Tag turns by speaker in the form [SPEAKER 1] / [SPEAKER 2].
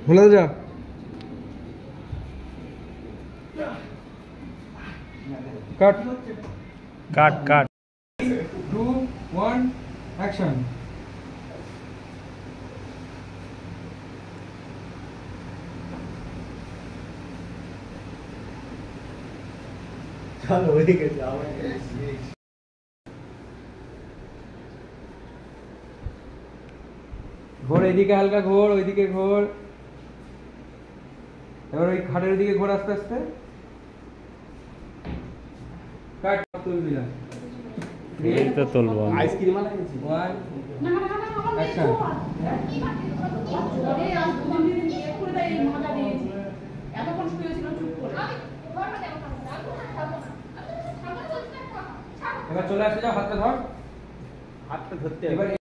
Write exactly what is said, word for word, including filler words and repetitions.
[SPEAKER 1] ভুলে যা cut
[SPEAKER 2] cut cut
[SPEAKER 1] two one action
[SPEAKER 3] চলো ওইদিকে যাও
[SPEAKER 1] ঘোর এদিকে হালকা ঘোর ওইদিকে ঘোর এবার ওই খাটের দিকে ঘোর আস্তে আস্তে কাট তুলবি না
[SPEAKER 2] এই তো তুলবো
[SPEAKER 3] আইসক্রিম আলা গেছি
[SPEAKER 1] ওয়ান
[SPEAKER 4] না না না না
[SPEAKER 1] অ্যাকশন
[SPEAKER 4] এই আজ দুদিন দিন দিয়ে করে দেয় এই মজা দিয়েছি এতক্ষণ শুয়ে ছিল চুপ করে
[SPEAKER 1] এবার চলে আসে যাও হাতটা ধর
[SPEAKER 3] হাতটা ধরতে
[SPEAKER 1] এবার